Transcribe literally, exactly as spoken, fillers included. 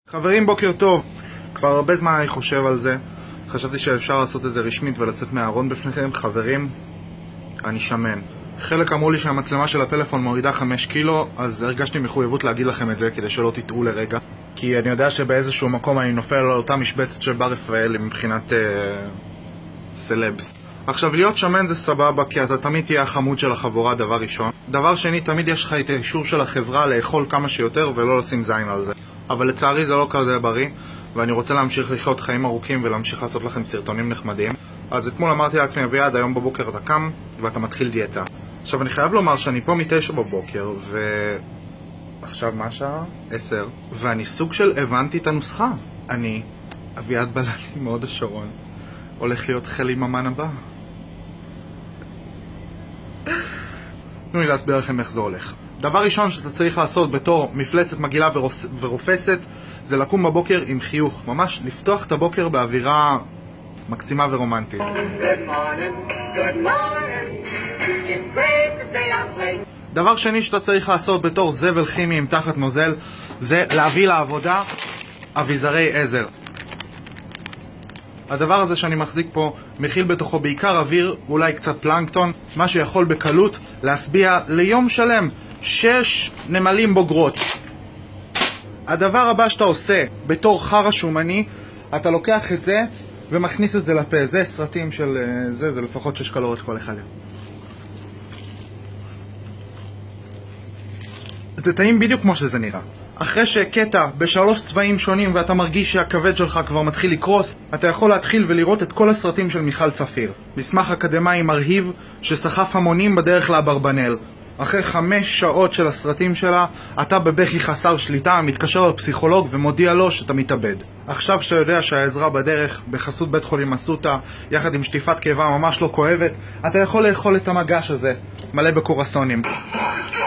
חברים, בוקר טוב. כבר הרבה זמן אני חושב על זה. חשבתי שאפשר לעשות את זה רשמית ולצאת מהארון בפניכם. חברים, אני שמן. חלק אמרו לי שהמצלמה של הפלאפון מורידה חמש קילו, אז הרגשתי מחויבות להגיד לכם את זה כדי שלא תטעו לרגע, כי אני יודע שבאיזשהו מקום אני נופל על אותה משבצת של בר רפאלי מבחינת אה, סלבס. עכשיו, להיות שמן זה סבבה, כי אתה תמיד תהיה החמוד של החבורה, דבר ראשון. דבר שני, תמיד יש לך את האישור של החברה לאכול כמה שיותר ולא לשים זין על זה. אבל לצערי זה לא כזה בריא, ואני רוצה להמשיך לחיות חיים ארוכים ולהמשיך לעשות לכם סרטונים נחמדים. אז אתמול אמרתי לעצמי, אביעד, היום בבוקר אתה קם ואתה מתחיל דיאטה. עכשיו, אני חייב לומר שאני פה מתשע בבוקר, ו... עכשיו מה השעה? עשר. ואני סוג של הבנתי את הנוסחה. אני, אביעד בללי מאוד השרון, הולך להיות חלי ממן הבא. תנו לי להסביר לכם איך זה הולך. דבר ראשון שאתה צריך לעשות בתור מפלצת מגעילה ורופסת זה לקום בבוקר עם חיוך, ממש לפתוח את הבוקר באווירה מקסימה ורומנטית. Good morning, good morning. It's great to stay up late. דבר שני שאתה צריך לעשות בתור זבל כימי עם תחת נוזל זה להביא לעבודה אביזרי עזר. הדבר הזה שאני מחזיק פה מכיל בתוכו בעיקר אוויר, אולי קצת פלנקטון, מה שיכול בקלות להשביע ליום שלם שש נמלים בוגרות. הדבר הבא שאתה עושה בתור חרא שומני, אתה לוקח את זה ומכניס את זה לפה. זה סרטים של זה, זה לפחות שש קלוריות כל אחד. זה טעים בדיוק כמו שזה נראה. אחרי שקטע בשלוש צבעים שונים ואתה מרגיש שהכבד שלך כבר מתחיל לקרוס, אתה יכול להתחיל ולראות את כל הסרטים של מיכל צפיר. מסמך אקדמאי מרהיב שסחף המונים בדרך לאברבנל. אחרי חמש שעות של הסרטים שלה, אתה בבכי חסר שליטה, מתקשר לפסיכולוג ומודיע לו שאתה מתאבד. עכשיו שאתה יודע שהעזרה בדרך, בחסות בית חולים אסותא, יחד עם שטיפת כאבה ממש לא כואבת, אתה יכול לאכול את המגש הזה, מלא בקורסונים.